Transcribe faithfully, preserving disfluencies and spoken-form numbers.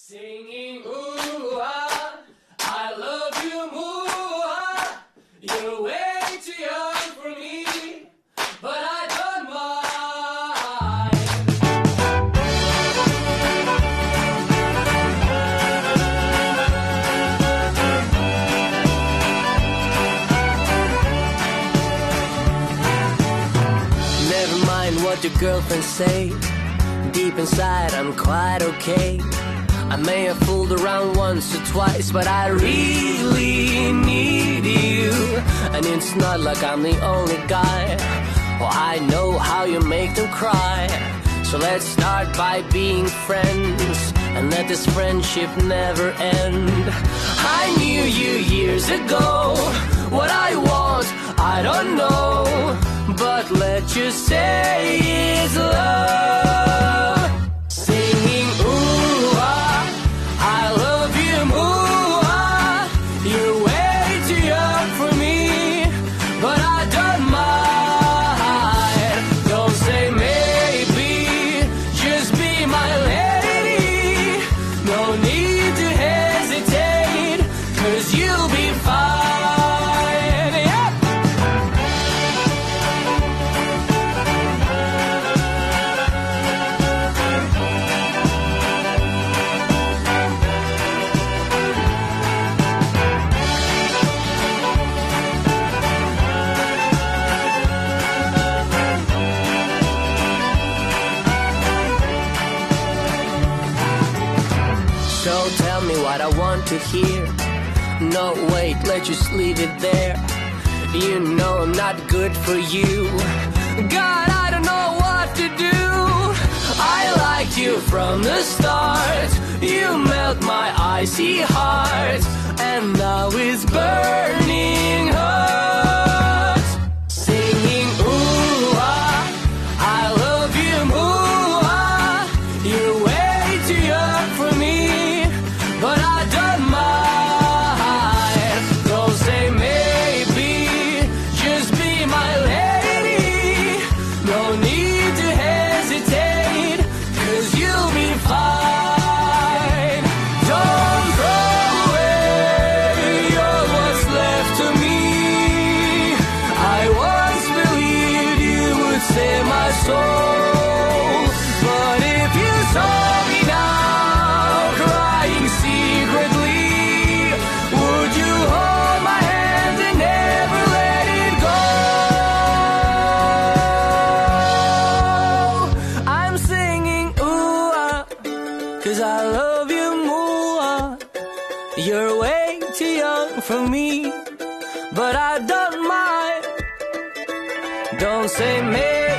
Singing ooh ah, I love you more. You're way too young for me, but I don't mind. Never mind what your girlfriends say. Deep inside I'm quite okay. I may have fooled around once or twice, but I really need you. And it's not like I'm the only guy. Well, I know how you make them cry. So let's start by being friends, and let this friendship never end. I knew you years ago. What I want, I don't know, but let's just say it's love. Singing ooh ah, I love you more. You're way too young for me, but I don't mind. Don't say maybe, just be my lady. No need to hesitate, 'cause you'll be fine. So tell me what I want to hear. No, wait, let's just leave it there. You know I'm not good for you. God, I don't know what to do. I liked you from the start. You melt my icy heart, and now it's burning hot. Singing ooh ah, I love you more. You're way too young for me, but I don't mind. Don't say maybe, just be my lady. No need to hesitate, 'cause you'll be fine. Don't throw away all what's left of me. I once believed you would save my soul, but if you saw me now crying secretly, would you hold my hand and never let it go? I'm singing ooh ah, 'cause I love you more. You're way too young for me, but I don't mind. Don't say maybe,